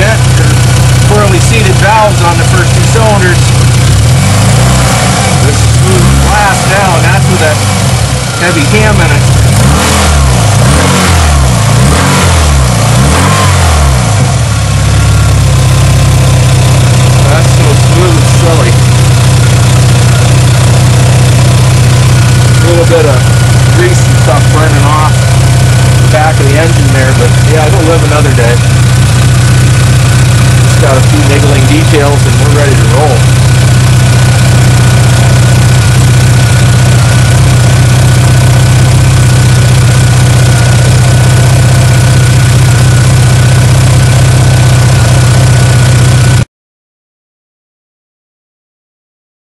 bent or poorly seated valves on the first two cylinders. This smooth blast now, and that's with that heavy cam in it. That's so smooth, it's silly. A little bit of grease and stuff burning off the back of the engine there, but yeah, it'll live another day. Just got a few niggling details and we're ready to roll.